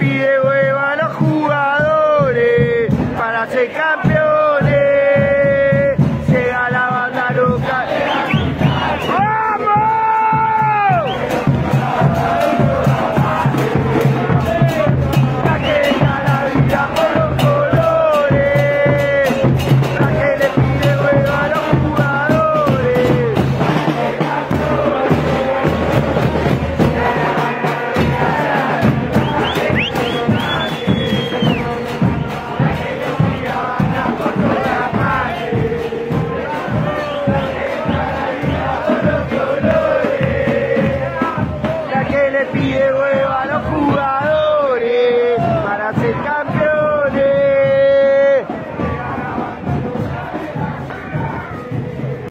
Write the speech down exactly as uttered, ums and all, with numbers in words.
pide hueva a los jugadores para ser campeones. Llega la banda loca. ¡Vamos! La que da la vida por los colores, la que le pide hueva a los jugadores. La que le pide hueva a los jugadores.